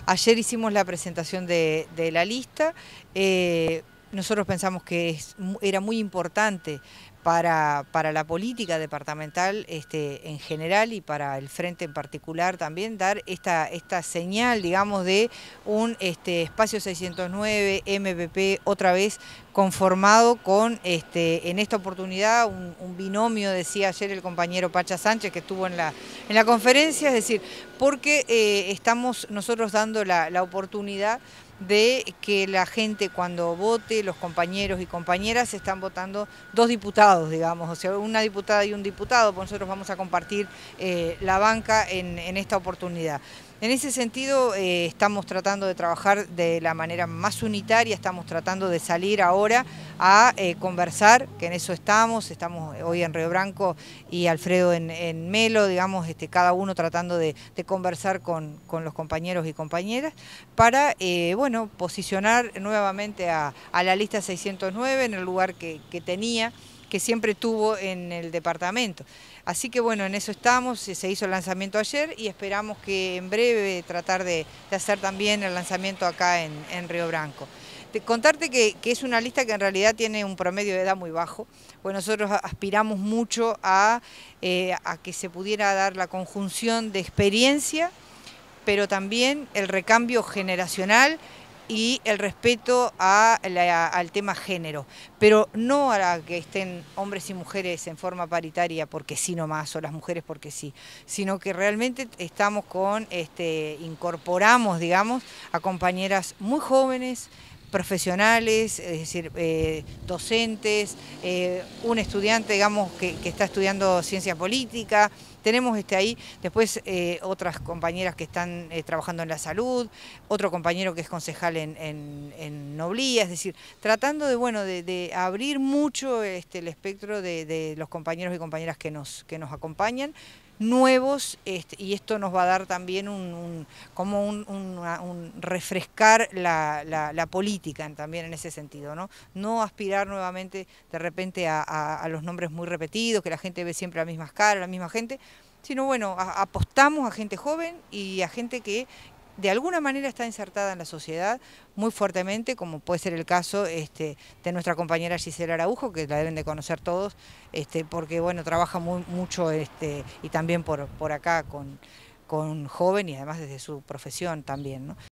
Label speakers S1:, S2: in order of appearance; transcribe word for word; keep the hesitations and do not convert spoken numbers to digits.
S1: Ayer hicimos la presentación de, de la lista. Eh, nosotros pensamos que es, era muy importante para, para la política departamental este, en general y para el Frente en particular también dar esta, esta señal, digamos, de un este, espacio seiscientos nueve, M P P, otra vez conformado con, este, en esta oportunidad, un, un binomio, decía ayer el compañero Pacha Sánchez, que estuvo en la, en la conferencia, es decir, porque eh, estamos nosotros dando la, la oportunidad de que la gente cuando vote, los compañeros y compañeras, están votando dos diputados, digamos, o sea, una diputada y un diputado, pues nosotros vamos a compartir eh, la banca en, en esta oportunidad. En ese sentido, eh, estamos tratando de trabajar de la manera más unitaria, estamos tratando de salir ahora a eh, conversar, que en eso estamos, estamos hoy en Río Branco y Alfredo en, en Melo, digamos, este, cada uno tratando de, de conversar con, con los compañeros y compañeras para, eh, bueno, posicionar nuevamente a, a la lista seiscientos nueve en el lugar que, que tenía, que siempre tuvo en el departamento. Así que bueno, en eso estamos, se hizo el lanzamiento ayer y esperamos que en breve tratar de, de hacer también el lanzamiento acá en, en Río Branco. De contarte que, que es una lista que en realidad tiene un promedio de edad muy bajo, pues nosotros aspiramos mucho a, eh, a que se pudiera dar la conjunción de experiencia, pero también el recambio generacional y el respeto a la, al tema género, pero no a que estén hombres y mujeres en forma paritaria porque sí nomás, o las mujeres porque sí, sino que realmente estamos con, este, incorporamos, digamos, a compañeras muy jóvenes, profesionales, es decir, eh, docentes, eh, un estudiante, digamos, que, que está estudiando ciencia política. Tenemos este, ahí después eh, otras compañeras que están eh, trabajando en la salud, otro compañero que es concejal en, en, en Noblía, es decir, tratando de, bueno, de, de abrir mucho este, el espectro de, de los compañeros y compañeras que nos, que nos acompañan, nuevos, este, y esto nos va a dar también un, un como un, un, un refrescar la, la, la política también en ese sentido, ¿no? No aspirar nuevamente de repente a, a, a los nombres muy repetidos, que la gente ve siempre las mismas caras, la misma gente, sino bueno, a, apostamos a gente joven y a gente que de alguna manera está insertada en la sociedad muy fuertemente, como puede ser el caso este, de nuestra compañera Gisela Araujo, que la deben de conocer todos, este, porque bueno, trabaja muy, mucho este, y también por, por acá con, con joven y además desde su profesión también, ¿no?